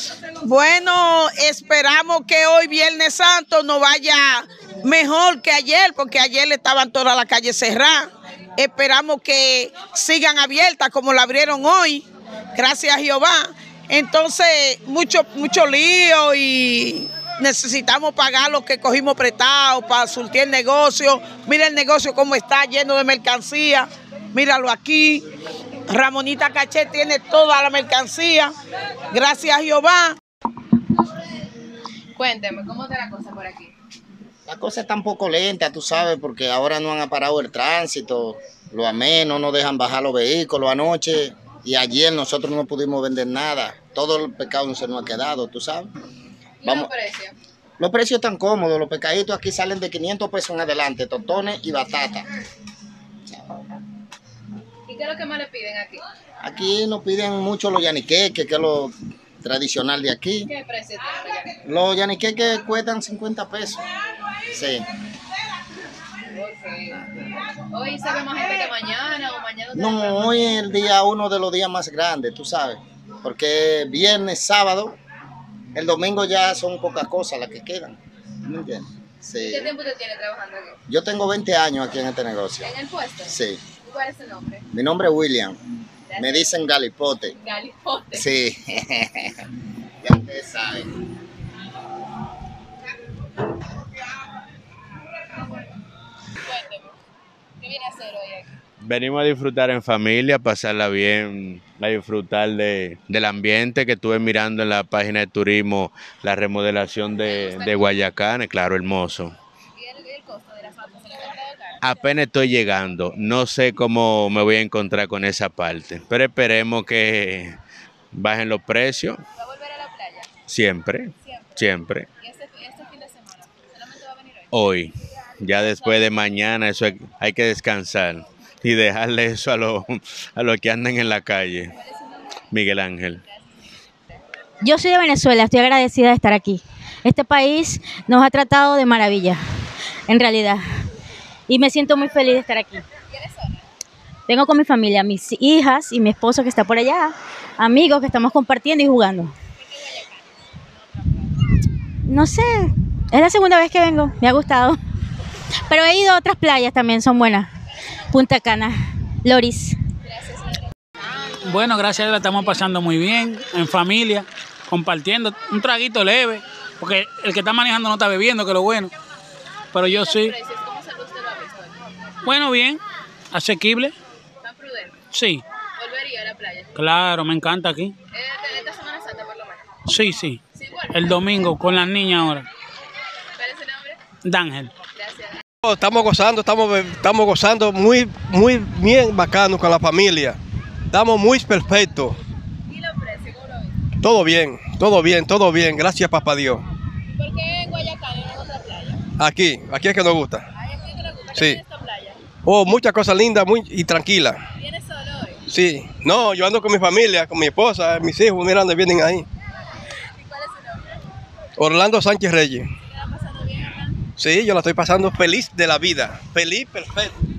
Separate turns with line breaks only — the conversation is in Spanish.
Bueno, esperamos que hoy Viernes Santo nos vaya mejor que ayer, porque ayer estaban todas las calles cerradas. Esperamos que sigan abiertas como la abrieron hoy, gracias a Jehová. Entonces, mucho lío y necesitamos pagar lo que cogimos prestado para surtir el negocio. Mira el negocio cómo está, lleno de mercancía. Míralo aquí. Ramonita Caché tiene toda la mercancía. Gracias a Jehová.
Cuénteme, ¿cómo está la cosa por aquí?
La cosa está un poco lenta, tú sabes, porque ahora no han parado el tránsito, los AME no nos dejan bajar los vehículos anoche y ayer nosotros no pudimos vender nada. Todo el pescado se nos ha quedado, tú sabes.
¿Y los precios?
Los precios están cómodos, los pescaditos aquí salen de 500 pesos en adelante, tostones y batata.
¿Y qué es lo que más le piden aquí?
Aquí nos piden mucho los yaniqueques, que es lo tradicional de aquí.
¿Qué precio tienen?
Los yaniqueques cuestan 50 pesos. Sí.
Okay. ¿Hoy sabe más gente que mañana o mañana?
No, hoy es el día, uno de los días más grandes, tú sabes. Porque viernes, sábado, el domingo ya son pocas cosas las que quedan. ¿Me entiendes? Sí.
¿Qué tiempo usted tiene trabajando aquí?
Yo tengo 20 años aquí en este negocio.
¿En el puesto?
Sí.
¿Cuál es su nombre?
Mi nombre es William.
Gracias.
Me dicen Galipote.
Galipote.
Sí. Ya ustedes saben.
Cuénteme, ¿qué viene a hacer hoy aquí?
Venimos a disfrutar en familia, pasarla bien, a disfrutar del ambiente que estuve mirando en la página de turismo, la remodelación de Guayacán, claro, hermoso.
¿Y el costo de la falta se le ha encontrado caro?
Apenas estoy llegando, no sé cómo me voy a encontrar con esa parte, pero esperemos que bajen los precios.
¿Va a volver a la playa?
Siempre, siempre.
¿Y este fin de semana? ¿Solamente va a venir hoy?
Hoy, ya después de mañana, eso hay que descansar y dejarle eso a los que andan en la calle. Miguel Ángel.
Yo soy de Venezuela, estoy agradecida de estar aquí. Este país nos ha tratado de maravilla, en realidad. Y me siento muy feliz de estar aquí.
¿Tienes sola?
Vengo con mi familia, mis hijas y mi esposo que está por allá, amigos que estamos compartiendo y jugando. No sé, es la segunda vez que vengo, me ha gustado. Pero he ido a otras playas también, son buenas. Punta Cana, Loris.
Bueno, gracias a Dios la estamos pasando muy bien, en familia, compartiendo, un traguito leve, porque el que está manejando no está bebiendo, que es lo bueno, pero yo sí.
¿Cómo usted lo ha visto hoy?
Bueno, bien, asequible,
¿Tan prudente?
sí,
¿Volvería a la playa?
claro, me encanta aquí.
¿Esta Semana Santa por lo menos?
Sí, sí,
¿Sí vuelve?
el domingo con las niñas ahora.
¿Cuál es su nombre?
Dángel.
Gracias.
Estamos gozando muy bien bacano con la familia. Estamos muy perfectos.
¿Y los precios? ¿Cómo lo ves?
Todo bien, gracias papá Dios.
¿Por qué en Guayacán y no en otra playa?
Aquí es que nos gusta.
¿Hay aquí que le gusta? ¿Qué
Sí.
tiene esta playa?
Oh, muchas cosas lindas y tranquilas.
¿Viene solo hoy?
Sí, no, yo ando con mi familia, con mi esposa, mis hijos, mira dónde vienen ahí.
¿Y cuál es su nombre?
Orlando Sánchez Reyes.
¿Qué la pasando bien, Hernán?
Sí, yo la estoy pasando feliz de la vida, feliz, perfecto.